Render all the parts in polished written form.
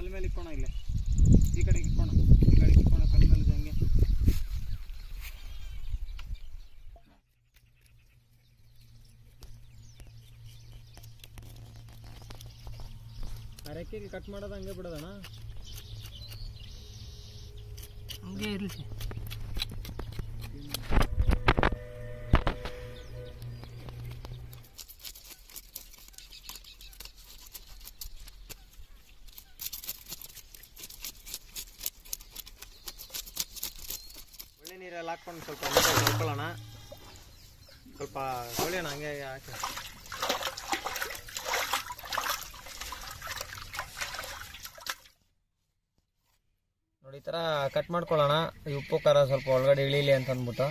ಮೇಲೆ ಇಕ್ಕೋಣ, ಇಲ್ಲೇ ಈ ಕಡೆಗೆ ಇಕ್ಕೋಣ, ಈ ಕಡೆಗೆ ಇಕ್ಕೋಣ, ಕಲ್ ಮೇಲೆ ಹಂಗೆ. ರೆಕ್ಕೆಗೆ ಕಟ್ ಮಾಡೋದು ಹಂಗೆ ಬಿಡೋದಣ್ಣ, ಹಂಗೆ ಇರಲಿ. ಒಳ್ಳೆ ನೀರೆಲ್ಲ ಹಾಕ್ಕೊಂಡು ಸ್ವಲ್ಪ ತೊಳ್ಕೊಳ್ಳೋಣ, ಸ್ವಲ್ಪ ತೊಳೆಯೋಣ ಹಂಗೆ ಹಾಕಿ. ನೋಡಿ ಈ ಥರ ಕಟ್ ಮಾಡ್ಕೊಳ್ಳೋಣ. ಈ ಉಪ್ಪು ಖಾರ ಸ್ವಲ್ಪ ಒಳಗಡೆ ಇಳೀಲಿ ಅಂತ ಅಂದ್ಬಿಟ್ಟು.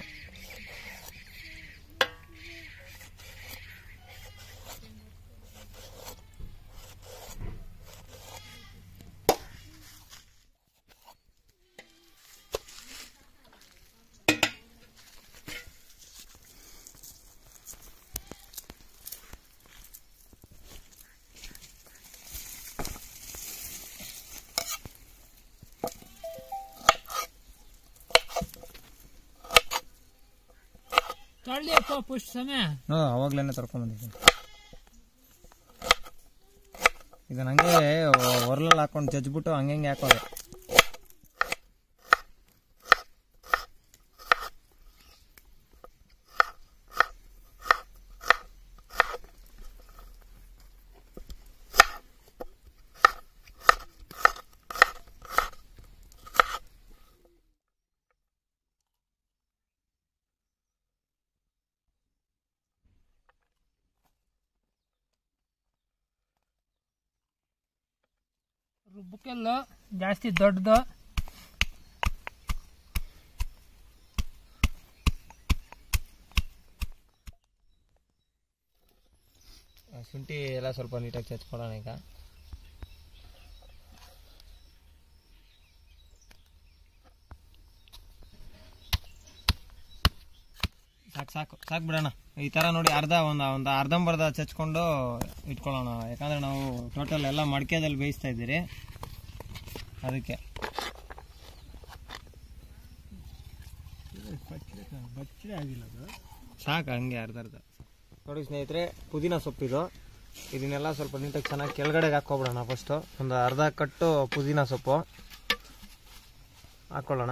ಅವಾಗ್ಲೇನೆ ತರ್ಕೊಂಡ್ಬಂದಿದ್ದೀನಿ. ಈಗ ನಂಗೆ ಹೊರಲಲ್ಲಿ ಹಾಕೊಂಡು ಜಜ್ಬಿಟ್ಟು ಹಂಗೆ ಹಾಕೋದು. ರುಬ್ಬಕ್ಕೆಲ್ಲ ಜಾಸ್ತಿ ದೊಡ್ಡದು, ಶುಂಠಿ ಎಲ್ಲ ಸ್ವಲ್ಪ ನೀಟಾಗಿ ಚಚ್ಕೊಳ್ಳೋಣ. ಈಗ ಸಾಕು ಬಿಡೋಣ. ಈ ಥರ ನೋಡಿ ಒಂದು ಅರ್ಧಂಬರ್ಧ ಚಚ್ಕೊಂಡು ಇಟ್ಕೊಳ್ಳೋಣ. ಯಾಕಂದರೆ ನಾವು ಟೋಟಲ್ ಎಲ್ಲ ಮಡಿಕೆದಲ್ಲಿ ಬೇಯಿಸ್ತಾ ಇದ್ದೀರಿ, ಅದಕ್ಕೆ. ಸಾಕು ಹಂಗೆ ಅರ್ಧ ನೋಡಿ ಸ್ನೇಹಿತರೆ. ಪುದೀನ ಸೊಪ್ಪಿದು, ಇದನ್ನೆಲ್ಲ ಸ್ವಲ್ಪ ನೀಟಾಗಿ ಚೆನ್ನಾಗಿ ಕೆಳಗಡೆಗೆ ಹಾಕ್ಕೊಬಿಡೋಣ. ಫಸ್ಟು ಒಂದು ಅರ್ಧ ಕಟ್ಟು ಪುದೀನ ಸೊಪ್ಪು ಹಾಕ್ಕೊಳ್ಳೋಣ.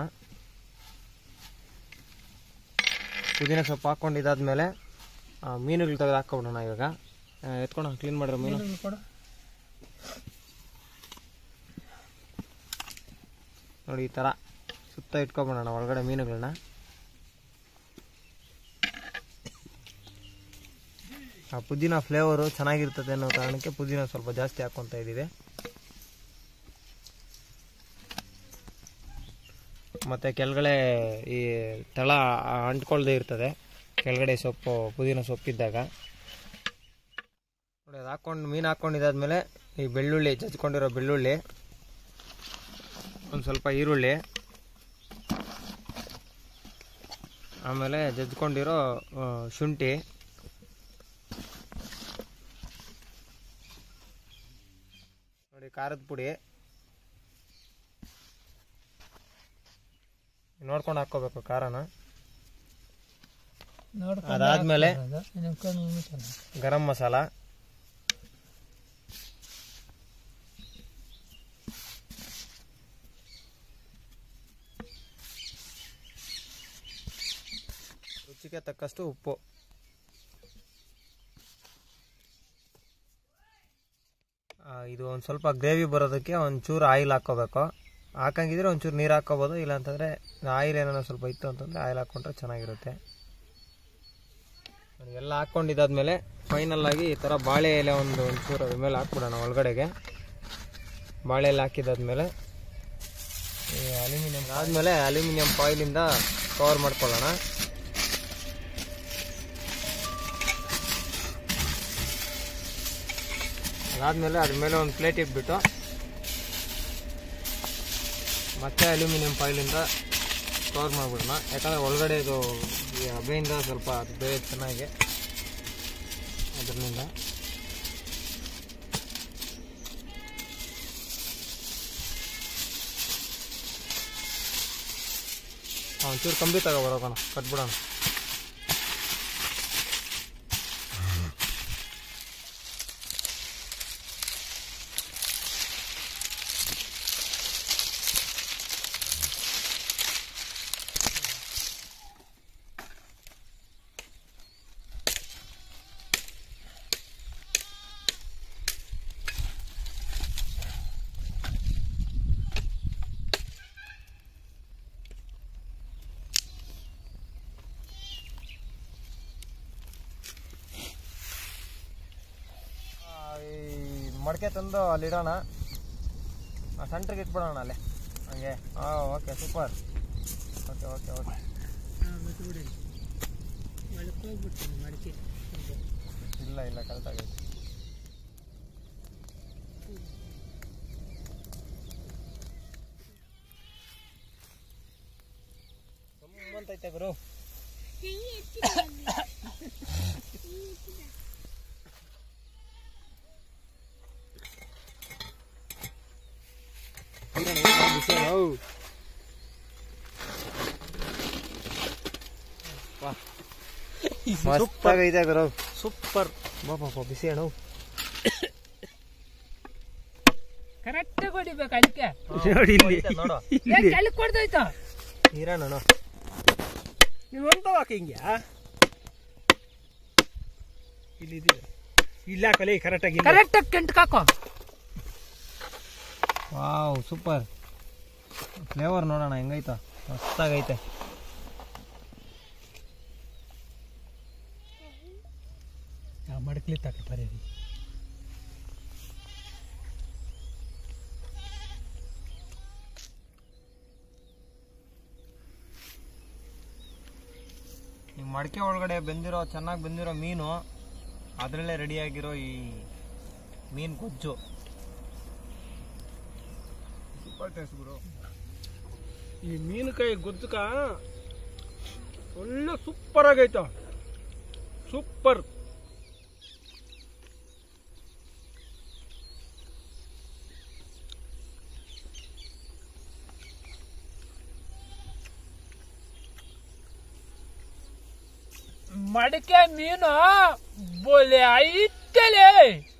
ಪುದೀನ ಸೊಪ್ಪು ಹಾಕ್ಕೊಂಡಿದ್ದಾದ್ಮೇಲೆ ಮೀನುಗಳು ತೆಗೆದು ಹಾಕ್ಕೊಬಿಡೋಣ. ಇವಾಗ ಎತ್ಕೊಂಡು ಕ್ಲೀನ್ ಮಾಡಿರೋ ಮೀನು ನೋಡಿ ಈ ಥರ ಸುತ್ತ ಇಟ್ಕೊಬಿಡೋಣ ಒಳಗಡೆ ಮೀನುಗಳನ್ನ. ಆ ಪುದೀನ ಫ್ಲೇವರು ಚೆನ್ನಾಗಿರ್ತದೆ ಅನ್ನೋ ಕಾರಣಕ್ಕೆ ಪುದೀನ ಸ್ವಲ್ಪ ಜಾಸ್ತಿ ಹಾಕ್ಕೊತಾ ಇದ್ದೀವಿ. ಮತ್ತು ಕೆಳಗಡೆ ಈ ತಳ ಅಂಟ್ಕೊಳ್ದೇ ಇರ್ತದೆ ಕೆಳಗಡೆ ಸೊಪ್ಪು, ಪುದೀನ ಸೊಪ್ಪಿದ್ದಾಗ. ನೋಡಿ ಅದು ಹಾಕ್ಕೊಂಡು ಮೀನು ಹಾಕ್ಕೊಂಡಿದ್ದಾದ್ಮೇಲೆ ಈ ಬೆಳ್ಳುಳ್ಳಿ, ಜಜ್ಕೊಂಡಿರೋ ಬೆಳ್ಳುಳ್ಳಿ, ಒಂದು ಸ್ವಲ್ಪ ಈರುಳ್ಳಿ, ಆಮೇಲೆ ಜಜ್ಕೊಂಡಿರೋ ಶುಂಠಿ, ನೋಡಿ ಖಾರದ ಪುಡಿ ನೋಡ್ಕೊಂಡು ಹಾಕ್ಕೋಬೇಕು ಖಾರನ. ಅದಾದ್ಮೇಲೆ ಗರಂ ಮಸಾಲ, ರುಚಿಗೆ ತಕ್ಕಷ್ಟು ಉಪ್ಪು, ಇದು ಒಂದು ಸ್ವಲ್ಪ ಗ್ರೇವಿ ಬರೋದಕ್ಕೆ ಒಂಚೂರು ಆಯಿಲ್ ಹಾಕ್ಕೋಬೇಕು. ಹಾಕಂಗಿದ್ರೆ ಒಂಚೂರು ನೀರು ಹಾಕ್ಕೋಬೋದು, ಇಲ್ಲಾಂತಂದರೆ ಆಯಿಲ್ ಏನಾರ ಸ್ವಲ್ಪ ಇತ್ತು ಅಂತಂದರೆ ಆಯಿಲ್ ಹಾಕ್ಕೊಂಡ್ರೆ ಚೆನ್ನಾಗಿರುತ್ತೆ. ಎಲ್ಲ ಹಾಕ್ಕೊಂಡಿದ್ದಾದ್ಮೇಲೆ ಫೈನಲ್ಲಾಗಿ ಈ ಥರ ಬಾಳೆ ಎಲೆ ಒಂಚೂರು ಅದ್ರ ಮೇಲೆ ಹಾಕ್ಬಿಡೋಣ ಒಳಗಡೆಗೆ. ಬಾಳೆ ಎಲೆ ಹಾಕಿದ್ದಾದ್ಮೇಲೆ ಈ ಅಲ್ಯೂಮಿನಿಯಂ ಫಾಯಿಲಿಂದ ಕವರ್ ಮಾಡ್ಕೊಳ್ಳೋಣ. ಅದಾದಮೇಲೆ ಅದ್ರ ಮೇಲೆ ಒಂದು ಪ್ಲೇಟ್ ಇಟ್ಬಿಟ್ಟು ಮತ್ತೆ ಅಲ್ಯೂಮಿನಿಯಂ ಫಾಯಿಲಿಂದ ಕವರ್ ಮಾಡಿಬಿಡೋಣ. ಯಾಕಂದರೆ ಒಳಗಡೆ ಇದು ಈ ಹಬೆಯಿಂದ ಸ್ವಲ್ಪ ಬೇರೆ ಚೆನ್ನಾಗಿ ಅದರಿಂದ ಒಂಚೂರು ಕಂಬಿ ತಗೋಬರೋಣ, ಕಟ್ಬಿಡೋಣ. ಮಡಕೆ ತಂದು ಅಲ್ಲಿಡೋಣ, ಸೆಂಟ್ರಿಗೆ ಇಟ್ಬಿಡೋಣ ಅಲ್ಲಿ ಹಂಗೆ. Okay super. Okay okay okay ಇಲ್ಲ ಇಲ್ಲ ಕರೆಕ್ಟಾಗೈತೆ. ಗಮ್ಮಂತೈತೆ ಗುರು. ಮಸ್ತಾಗೈತೆ ಗುರು, ಸೂಪರ್. ಬಾಬಾ ಬಿಸಿ ಅಣ್ಣ, ಕರೆಕ್ಟಾಗಿ ಹೊಡಿಬೇಕು ಅದಕ್ಕೆ. ನೋಡು ಕೆಳಗೆ ಕೊಡ್ದೋಯ್ತು ಹಿರಣ್ಣ. ನೀನು ಒಂದವಾಕ ಹಿಂಗೆ ಇಲ್ಲಿ ಇಲ್ಲ ಕಲೆ ಕರೆಕ್ಟಾಗಿ ಕೆಂಟ್ಕಾಕೋ. Wow super. ಫ್ಲೇವರ್ ನೋಡೋಣ ಹೆಂಗೈತ, ಮಸ್ತಾಗೈತೆ. ಮಡಕ್ಲಿ ತಕ್ಕ ಬರೀ ಈ ಮಡಕೆ ಒಳಗಡೆ ಬೆಂದಿರೋ, ಚೆನ್ನಾಗಿ ಬೆಂದಿರೋ ಮೀನು, ಅದರಲ್ಲೇ ರೆಡಿಯಾಗಿರೋ ಈ ಮೀನು ಗೊಜ್ಜು ಸೂಪರ್ ಟೇಸ್ಟ್ ಗುರು. ಈ ಮೀನುಕಾಯಿ ಗೊಜ್ಜಕ ಒಳ್ಳೆ ಸೂಪರ್ ಆಗೈತ, ಸೂಪರ್. ಮಡಕೆ ಮೀನು ಬೋಲೆ ಐತಲೇ.